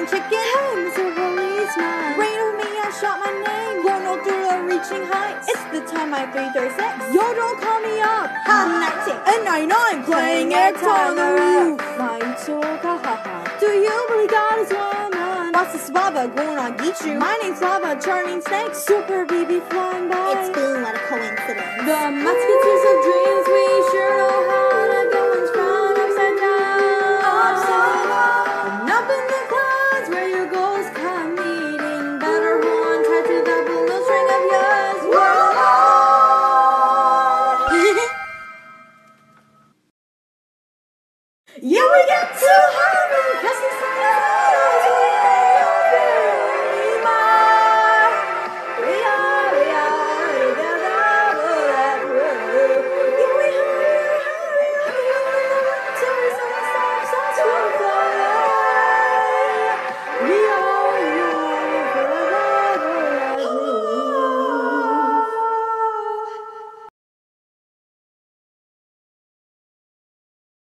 flying chicken. Hey, Mr. Policeman. Rain over me, I shot my name. Going all through the reaching heights. It's the time I 336. Yo, don't call me up. I'm 19 and 99 playing it on the roof. My talk, ha ha ha. Do you believe God is woman? What's the swabba going on, Geechu? My name's Lava, turning snake. Super BB flying by. It's feeling like a coincidence. The musketeers of dreams, we sure know how to go and run upside down. Upside down. And up in the clouds where your goals come meeting. Better hold on tight to that balloon string of yours. Yeah, we get to heaven, 'cause